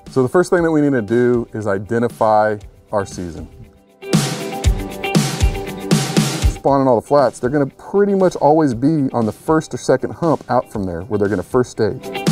So the first thing that we need to do is identify our season. Spawning all the flats, they're gonna pretty much always be on the first or second hump out from there where they're gonna first stage.